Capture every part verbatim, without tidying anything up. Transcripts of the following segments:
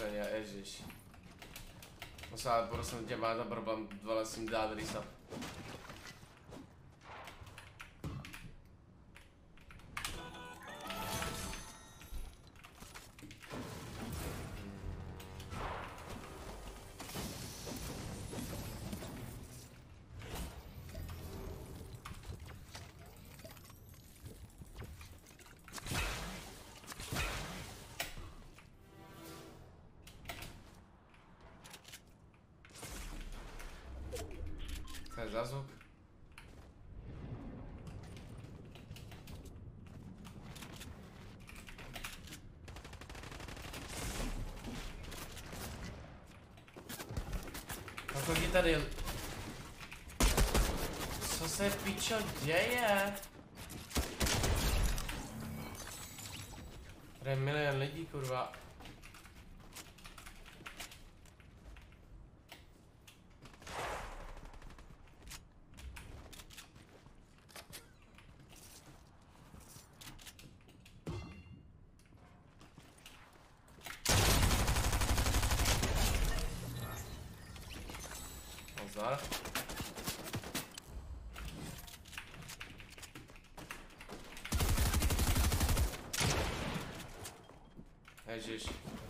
na ně, ježiš. Musím, prosím tě, má to problém, vole, s tím dát reset. Co je za zvuk? A kolik je tady? Co se pičo děje? Tady je milion lidí, kurva. Nazdar. Ježiš.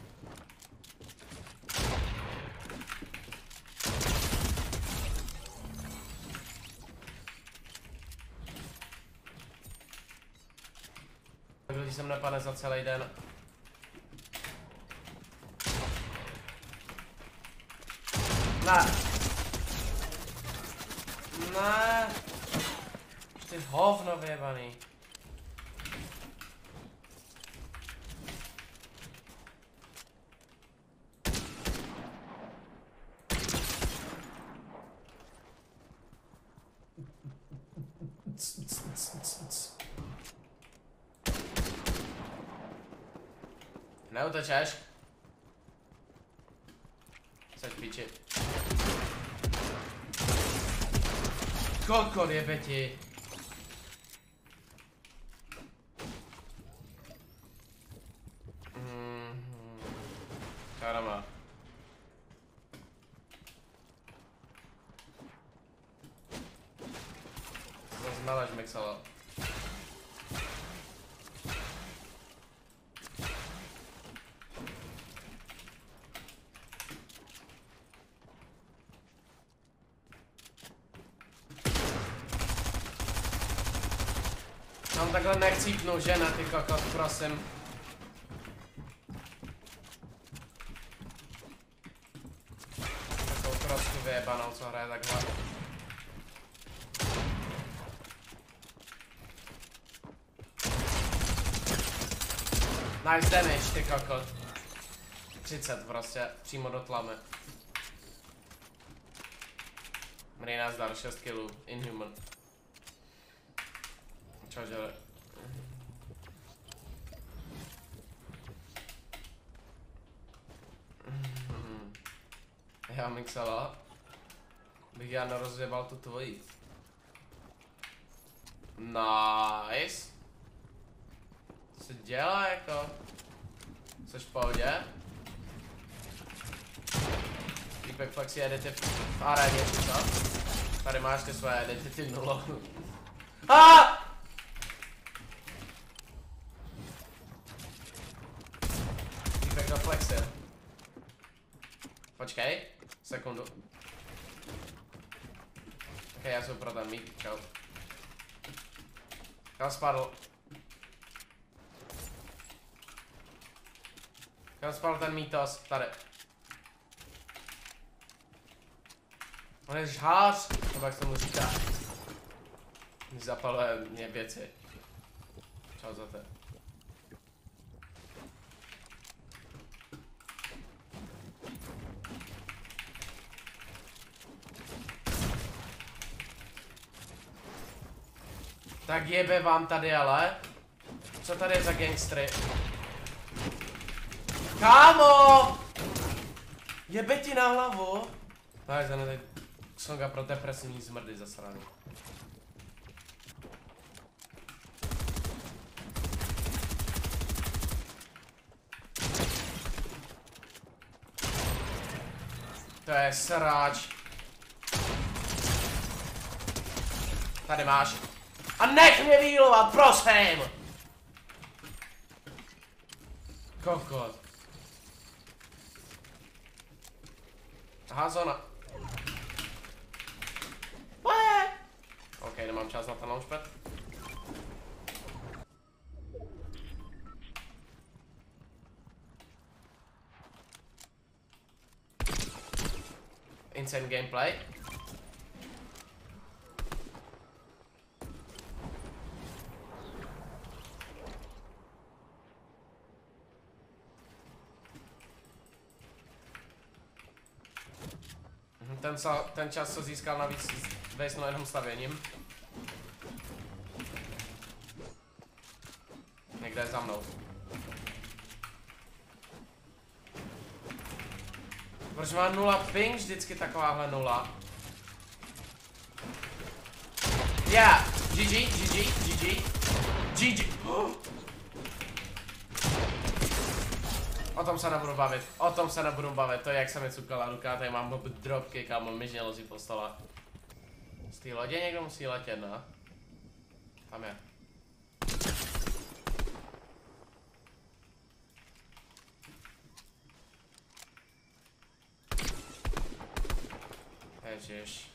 Když jsem napadne za celý den. Ne. Ne. Ty hovno vyjebaný. Neutečeš? Seš píči. Kokon jebe ti. Mm-hmm. Karama. Zase nalež mixalo. Tam takhle nechcípnu, že na ty kokot, prosím. Takovou trošku vyjebanou, co hraje takhle. Nice damage, ty kokot. třicet prostě, přímo do tlamy. Mrý nás dar, šest killů, inhuman. Čau, dělej. Já mixala. Bych já nerozjebal tu tvojí. Nice. Co se dělá jako? Jseš v pohodě? Týpek flexi edity v aréně, co? Tady máš ty své edity, ty nulo. Ah! Týpek do flexi. Počkej, sekundu. Ok, já jsem pro ten mít, čau. Kam spadl? Kam spadl ten mýtos? Tady. On je žhář, nebo jak se mu říká. Zapaluje mě věci. Čau za to. Tak jebe vám tady ale. Co tady je za gangstry? Kámo! Jebe ti na hlavu. Tak za tady songa pro depresivní zmrdy zasraný. To je sráč. Tady máš. A nech mě výlovat, prosím! Kokot. Aha, zóna. OK, nemám čas na ten launchpad. Insane gameplay. Ten, ten čas, co získal navíc, vejsnul jenom stavěním. Někde je za mnou. Proč má nula ping vždycky takováhle nula? Yeah! G G, G G, G G. G G. Oh. O tom se nebudu bavit, o tom se nebudu bavit, to je jak se mi cukala ruka, tady mám mob dropky, kámo, myžně lozí po stole. Z té lodě někdo musí letět, no? Tam je. Ježiš.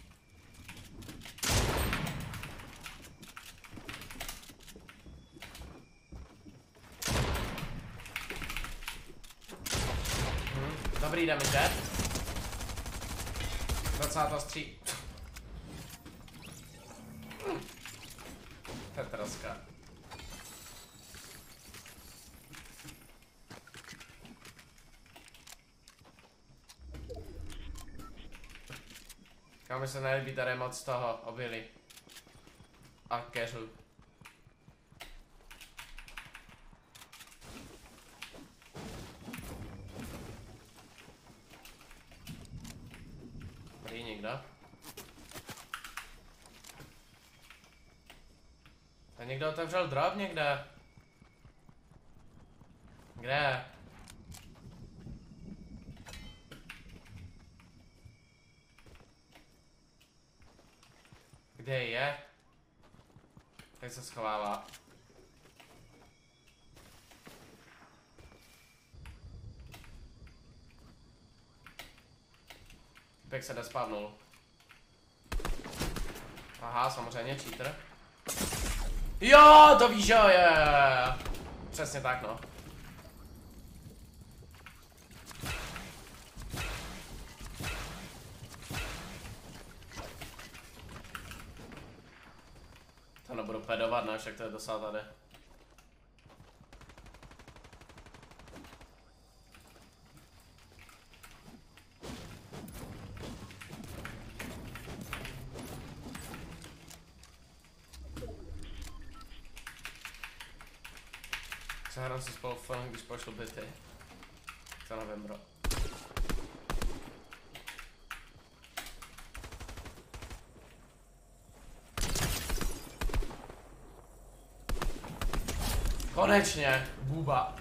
Dobrý damage. dvacátá stří. Tetraska. Kam mi se nelíbí tady moc toho obilí. A keřu. Tady někdo. A někdo otevřel drop někde. Kde? Kde je? Tady se schovává. Pěk se despavnul. Aha, samozřejmě cheater. Jo, to víš, jo, je. Přesně tak, no. To nebudu pedovat, ne, však to je docela tady. Zahrám si spolu fun, když pošlu byty. Co nevím, bro. Konečně, buba.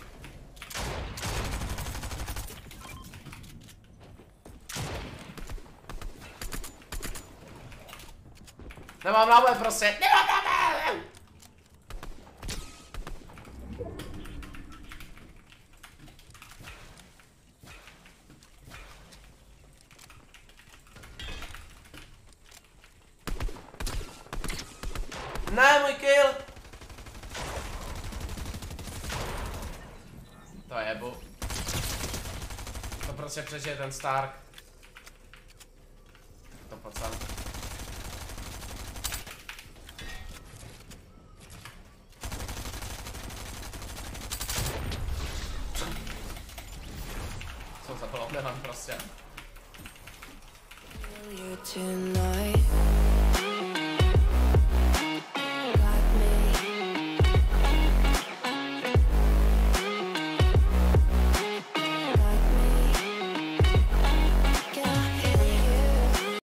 Nemám náboj prostě, nemám náboj! Ne, můj kill! To je jebu. To prostě přežije ten Stark. To pocám. Co za bylo, nemám prostě.